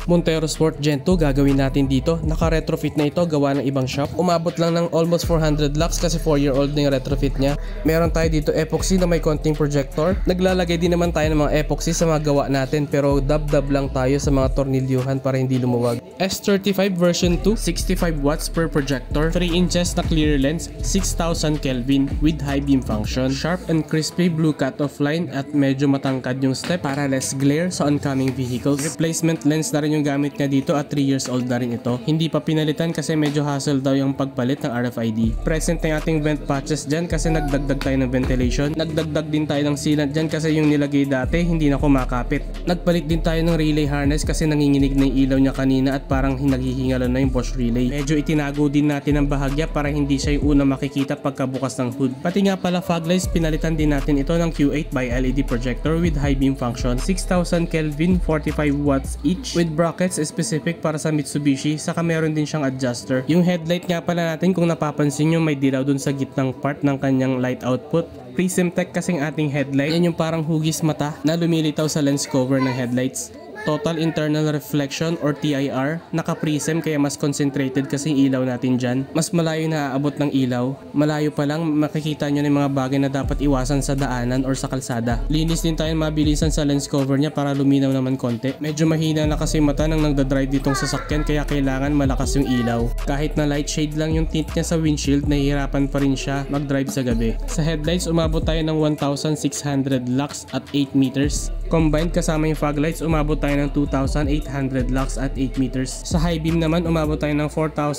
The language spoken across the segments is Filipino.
Montero Sport Gen 2 gagawin natin dito. Naka-retrofit na ito, gawa ng ibang shop. Umabot lang ng almost 400 lakhs kasi 4-year-old na yung retrofit niya. Meron tayo dito epoxy na may konting projector. Naglalagay din naman tayo ng mga epoxy sa mga gawa natin pero dab-dab lang tayo sa mga tornilyuhan para hindi lumuwag. S35 version 2, 65 watts per projector, 3 inches na clear lens, 6000 Kelvin with high beam function, sharp and crispy blue cutoff line at medyo matangkad yung step para less glare sa oncoming vehicles. Replacement lens na rin yung gamit niya dito at 3 years old na rin ito. Hindi pa pinalitan kasi medyo hassle daw yung pagpalit ng RFID. Present na yung ating vent patches dyan kasi nagdagdag tayo ng ventilation. Nagdagdag din tayo ng sealant dyan kasi yung nilagay dati hindi na kumakapit. Nagpalit din tayo ng relay harness kasi nanginginig na yung ilaw niya kanina at parang naghihingalan na yung Bosch relay. Medyo itinago din natin ang bahagya para hindi siya yung una makikita pagkabukas ng hood. Pati nga pala fog lights, pinalitan din natin ito ng Q8 by LED projector with high beam function, 6000 Kelvin, 45 watts each with brackets specific para sa Mitsubishi, saka meron din siyang adjuster. Yung headlight nga pala natin, kung napapansin nyo, may dilaw dun sa gitnang part ng kanyang light output. Prism Tech kasing ating headlight, yan yung parang hugis mata na lumilitaw sa lens cover ng headlights. Total Internal Reflection or TIR, naka-prism kaya mas concentrated kasi yung ilaw natin dyan. Mas malayo na aabot ng ilaw. Malayo pa lang makikita nyo na yung mga bagay na dapat iwasan sa daanan or sa kalsada. Linis din tayo mabilisan sa lens cover niya para luminaw naman konti. Medyo mahina na kasi mata nang nagdadrive ditong sasakyan kaya kailangan malakas yung ilaw. Kahit na light shade lang yung tint niya sa windshield, nahihirapan pa rin siya mag-drive sa gabi. Sa headlights, umabot tayo ng 1,600 lux at 8 meters. Combined kasama yung fog lights, umabot tayo ng 2,800 lux at 8 meters. Sa high beam naman, umabot tayo ng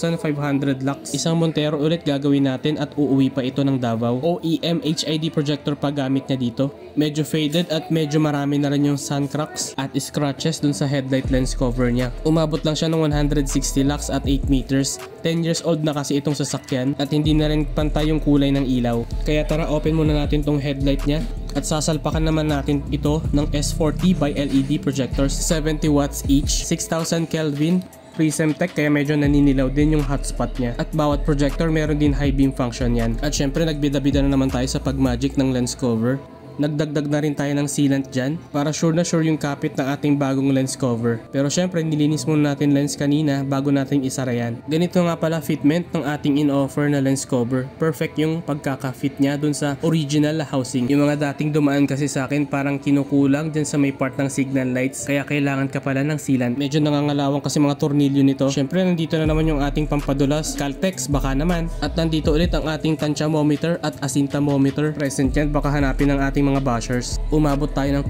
4,500 lux. Isang Montero ulit gagawin natin at uuwi pa ito ng Davao. OEM HID projector pa gamit niya dito. Medyo faded at medyo marami na rin yung sun cracks at scratches dun sa headlight lens cover niya. Umabot lang siya ng 160 lux at 8 meters. 10 years old na kasi itong sasakyan at hindi na rin pantay yung kulay ng ilaw. Kaya tara, open muna natin tong headlight niya. At sasalpakan naman natin ito ng S40 by LED projectors, 70 watts each, 6000 Kelvin, Prism Tech kaya medyo naninilaw din yung hotspot niya. At bawat projector meron din high beam function yan. At syempre nagbida-bida na naman tayo sa pagmagic ng lens cover. Nagdagdag na rin tayo ng sealant dyan para sure na sure yung kapit ng ating bagong lens cover. Pero syempre nilinis muna natin lens kanina bago natin isara yan. Ganito nga pala fitment ng ating in-offer na lens cover. Perfect yung pagkaka-fit niya dun sa original housing. Yung mga dating dumaan kasi sa akin parang kinukulang dyan sa may part ng signal lights kaya kailangan ka pala ng sealant. Medyo nangangalawang kasi mga tornilyo nito. Syempre nandito na naman yung ating pampadulas, Caltex baka naman. At nandito ulit ang ating tansyamometer at asintamometer. Present yan, baka hanapin ng ating mga bashers. Umabot tayo ng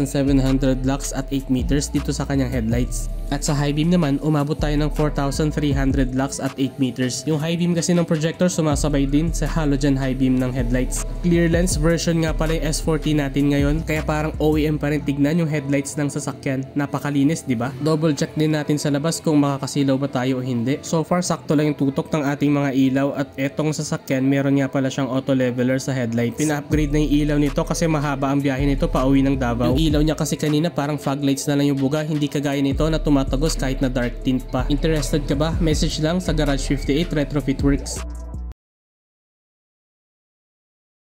2,700 lux at 8 meters dito sa kanyang headlights. At sa high beam naman, umabot tayo ng 4,300 lux at 8 meters. Yung high beam kasi ng projector sumasabay din sa halogen high beam ng headlights. Clear lens version nga pala yung S40 natin ngayon, kaya parang OEM pa rin tignan yung headlights ng sasakyan. Napakalinis, di ba? Double check din natin sa labas kung makakasilaw ba tayo o hindi. So far, sakto lang yung tutok ng ating mga ilaw at etong sasakyan, meron nga pala siyang auto leveler sa headlights. Pina-upgrade na yung ilaw nito kasi mahaba ang biyahe nito pa uwi ng Davao. Yung ilaw niya kasi kanina parang fog lights na lang yung buga, hindi kagaya nito na tumatagos kahit na dark tint pa. Interested ka ba? Message lang sa Garage 58 Retrofit Works.